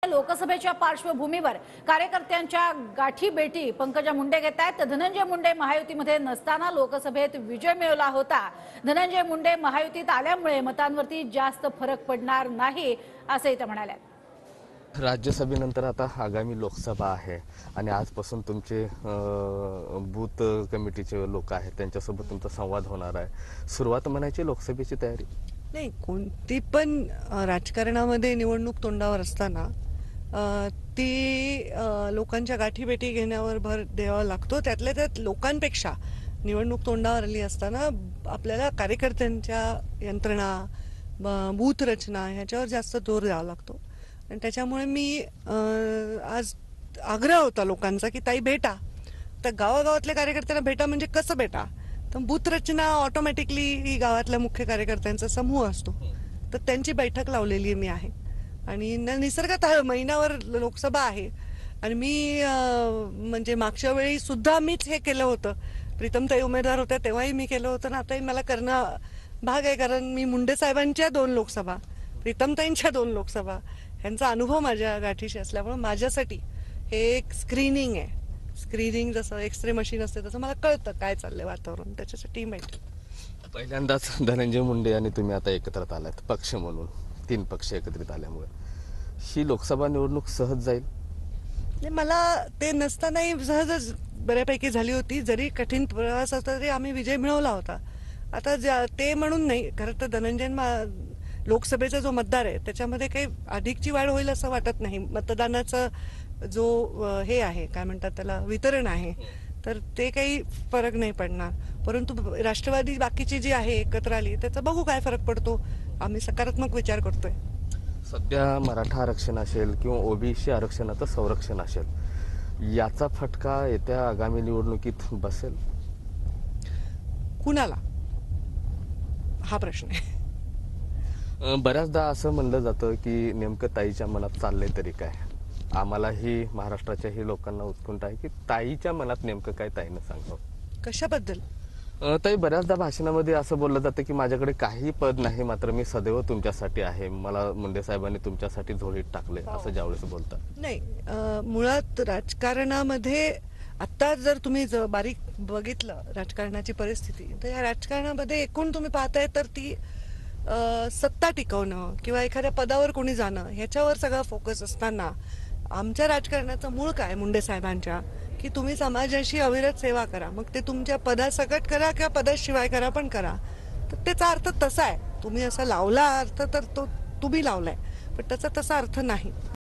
लोकसभेच्या पार्श्वभूमीवर कार्यकर्त्यांच्या गाठीभेटी पंकजा मुंडे घेत आहेत। धनंजय मुंडे महायुतीमध्ये नसताना लोकसभेत विजय मिळवला होता। धनंजय मुंडे महायुतीत आल्यामुळे मतांवरती जास्त फरक पडणार नाही असंही ते म्हणाले। राज्यसभेनंतर आता आगामी लोकसभा आहे आणि आजपासून तुमचे बूथ कमिटीचे लोक आहेत त्यांच्यासोबत तुमचा संवाद होणार आहे। सुरुवात म्हणायची लोकसभेची तयारी नाही, कोणती पण राजकारणामध्ये निवडणूक तोंडावर असताना ती लोकांच्या गाठीभेटी घेण्यावर भर द्यावा लागतो। त्यातल्या त्यात लोकांपेक्षा निवडणूक तोंडावर आली असताना आपल्याला कार्यकर्त्यांच्या यंत्रणा बूथ रचना ह्याच्यावर जास्त जोर द्यावा लागतो। आणि त्याच्यामुळे मी आज आग्रह होता लोकांचा की ताई भेटा, तर गावागावातल्या कार्यकर्त्यांना भेटा म्हणजे कसं भेटा, तर बूथ रचना ऑटोमॅटिकली ही गावातल्या मुख्य कार्यकर्त्यांचा समूह असतो, तर त्यांची बैठक लावलेली मी आहे। आणि निसर्गात महिन्यावर लोकसभा आहे आणि मी म्हणजे मागच्या वेळी सुद्धा मीच हे केलं होतं। प्रीतमताई उमेदवार होत्या तेव्हाही मी केलं होतं ना, आताही मला करणं भाग आहे, कारण मी मुंडे साहेबांच्या 2 लोकसभा, प्रीतमताईंच्या 2 लोकसभा ह्यांचा अनुभव माझ्या गाठीशी असल्यामुळे माझ्यासाठी हे एक स्क्रीनिंग आहे। स्क्रीनिंग जसं एक्सरे मशीन असते तसं मला कळतं काय चाललंय वातावरण, त्याच्यासाठी माहिती। पहिल्यांदाच धनंजय मुंडे आणि तुम्ही आता एकत्र आलात पक्ष म्हणून, 3 पक्ष एकत्रित आल्यामुळे ही लोकसभा निवडणूक सहज जाईल? मला ते नसतानाही सहजच बऱ्यापैकी झाली होती। जरी कठीण प्रवास असता तरी आम्ही विजय मिळवला होता। आता ते म्हणून नाही, खरं तर धनंजय लोकसभेचा जो मतदार आहे त्याच्यामध्ये काही अधिकची वाढ होईल असं वाटत नाही। मतदानाचा जो हे आहे काय म्हणतात त्याला वितरण आहे, तर ते काही फरक नाही पडणार। परंतु राष्ट्रवादी बाकीची जी आहे एकत्र आली त्याचा बघू काय फरक पडतो। आम्ही सकारात्मक विचार करतोय। सध्या मराठा आरक्षण असेल किंवा ओबीसी आरक्षणाचं संरक्षण असेल, याचा फटका येत्या आगामी निवडणुकीत बसेल कुणाला, हा प्रश्न आहे। बऱ्याचदा असं म्हणलं जातं की नेमकं ताईच्या मनात चाललंय तरी काय। आम्हालाही महाराष्ट्राच्याही लोकांना उत्कंठ आहे की ताईच्या मनात नेमकं काय ताईनं सांगावं। कशाबद्दल? ताई, बऱ्याचदा भाषणामध्ये असं बोललं जातं की माझ्याकडे काही पद नाही, मात्र मी सदैव तुमच्यासाठी आहे, मला मुंडे साहेबांनी तुमच्यासाठी झोळीत टाकले, असं ज्यावेळेस बोलतात। नाही, मुळात राजकारणामध्ये आता जर तुम्ही बारीक बघितलं राजकारणाची परिस्थिती, तर या राजकारणामध्ये एकूण तुम्ही पाहताय तर ती सत्ता टिकवणं किंवा एखाद्या पदावर कोणी जाणं ह्याच्यावर सगळा फोकस असताना आमच्या राजकारणाचं मूळ काय मुंडे साहेबांच्या, की तुम्ही समाजाशी अविरत सेवा करा, मग ते तुमच्या पदासकट करा किंवा पदाशिवाय करा, पण करा। तर त्याचा अर्थ तसा आहे, तुम्ही असा लावला अर्थ तर तो तुम्ही लावलाय, पण त्याचा तसा अर्थ नाही।